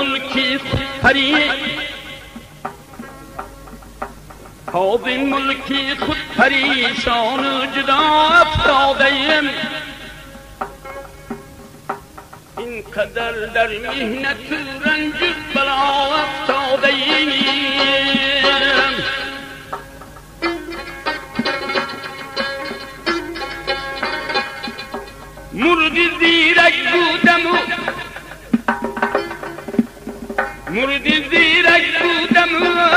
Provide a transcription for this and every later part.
ملکی خودپری تاز ملکی خودپری شان جدا افتادیم این قدر در مهنت رنج بلا افتادیم مردی زیرک بودم و مردی زیرک بودم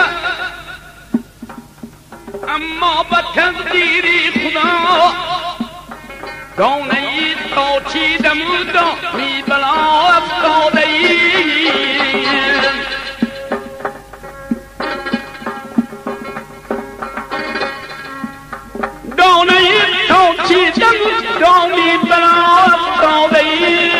اما با تقدیری خدا دانه‌ای تا چیدم و دانی بلا افتاده‌ایم دانه‌ای تا چیدم و دانی بلا افتاده‌ایم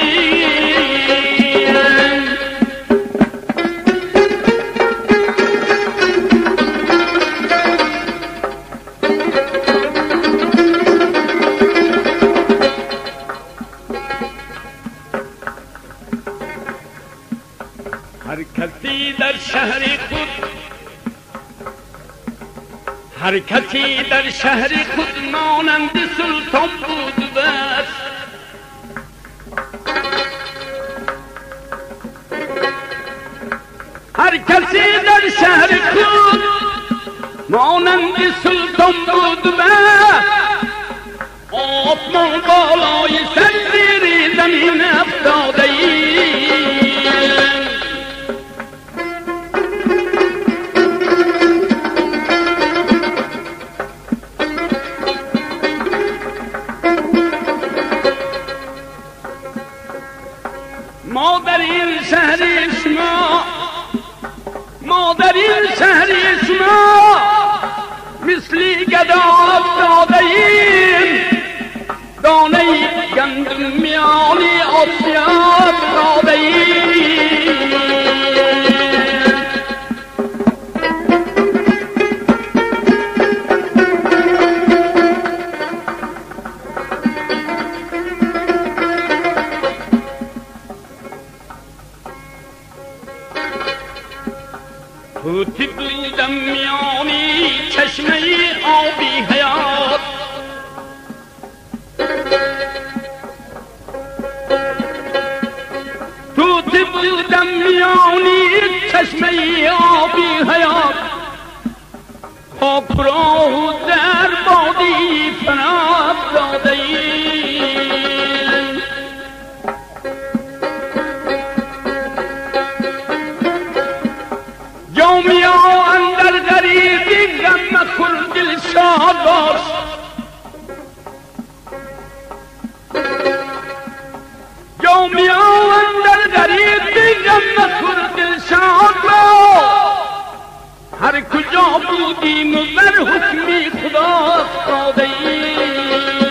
هر کسی در شهر خود مانند سلطان بود بس هر کسی در شهر خود مانند سلطان بود بس آسمان بالای سر زیر زمین افتاده‌ایم ما در این شهر شما مثلی گدا افتاده‌ایم دانه گندم میان آسیا افتاده‌ایم توتی بودم میانی چشمه آبی حیات توتی بودم میانی چشمه آبی حیات خواب را در بادی فنا افتاده‌ایم جامیا اندر غریبی غم مخور دل شاد باش جامیا اندر غریبی غم مخور دل شاد باش هر کجا بودیم و بر حکمی خدا افتاده‌ایم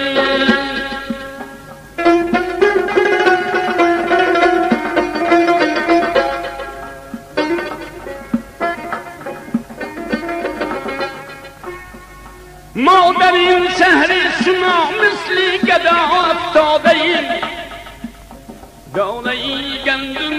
ما در این شهر شما مثلی گدا افتاده‌ایم دانه‌ای گندم